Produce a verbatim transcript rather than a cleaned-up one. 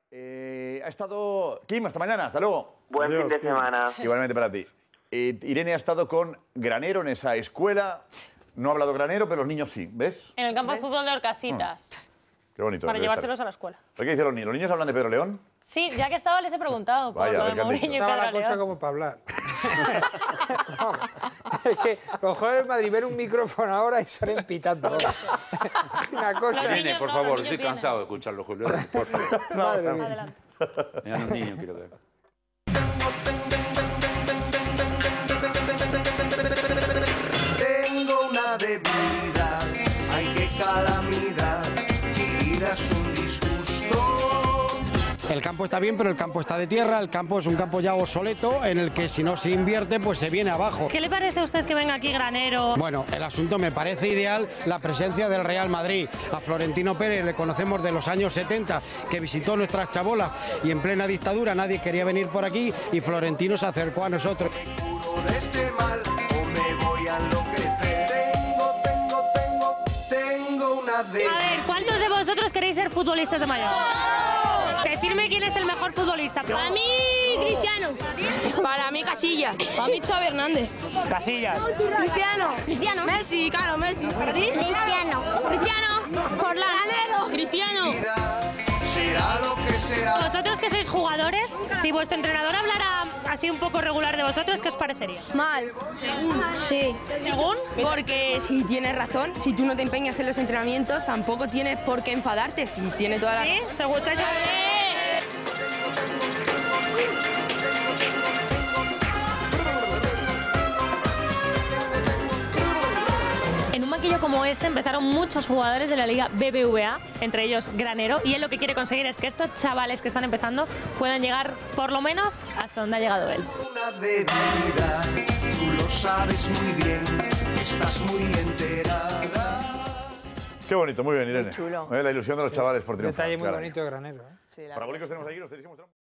Eh, ha estado Kim esta mañana, hasta luego. Buen Adiós, fin de Kim. semana. Igualmente para ti. Eh, Irene ha estado con Granero en esa escuela. No ha hablado Granero, pero los niños sí, ¿ves? En el campo de fútbol de Orcasitas. Qué bonito. Para debe llevárselos estar. a la escuela. ¿Qué dicen los niños? ¿Los niños hablan de Pedro León? Sí, ya que estaba les he preguntado por Vaya, lo a ver de qué han Mourinho y dicho. Pedro Estaba la cosa León. como para hablar. No, es que los jugadores de Madrid ven un micrófono ahora y salen pitando. Una cosa. Los Nene, niños por no, favor, los estoy niños cansado de escucharlo, Julio. Por favor. Madre mía. Adelante. Mira, los niños quiero ver. Tengo una debilidad, ay qué calamidad, vivir es un disgusto. El campo está bien, pero el campo está de tierra, el campo es un campo ya obsoleto en el que si no se invierte pues se viene abajo. ¿Qué le parece a usted que venga aquí Granero? Bueno, el asunto me parece ideal la presencia del Real Madrid. A Florentino Pérez le conocemos de los años setenta, que visitó nuestras chabolas y en plena dictadura nadie quería venir por aquí y Florentino se acercó a nosotros. Curo de este mal o me voy a enloquecer. Tengo, tengo, tengo, tengo una debilidad. A ver, ¿cuántos de vosotros queréis ser futbolistas de mayor? Decidme quién es el mejor futbolista. Para mí, Cristiano. Para mí, Casillas. Para mí, Xavi Hernández. Casillas. Cristiano. Cristiano. Messi, claro, Messi. ¿Para ti? Cristiano. Cristiano. Forlán. Cristiano. Será lo que será. Vosotros que sois jugadores, si vuestro entrenador hablara así un poco regular de vosotros, ¿qué os parecería? Mal. Sí. ¿Según? Porque si tienes razón, si tú no te empeñas en los entrenamientos, tampoco tienes por qué enfadarte. Si tiene toda la... ¿Sí? ¿Se gusta? En un banquillo como este empezaron muchos jugadores de la Liga B B V A, entre ellos Granero, y él lo que quiere conseguir es que estos chavales que están empezando puedan llegar por lo menos hasta donde ha llegado él. Una debilidad, tú lo sabes muy bien, estás muy enterada. Qué bonito, muy bien, Irene. Muy chulo. Eh, La ilusión de los chavales por Un triunfar. detalle muy caray. bonito de Granero. ¿eh? Sí, la Parabólicos tenemos aquí, los tenéis que mostrar.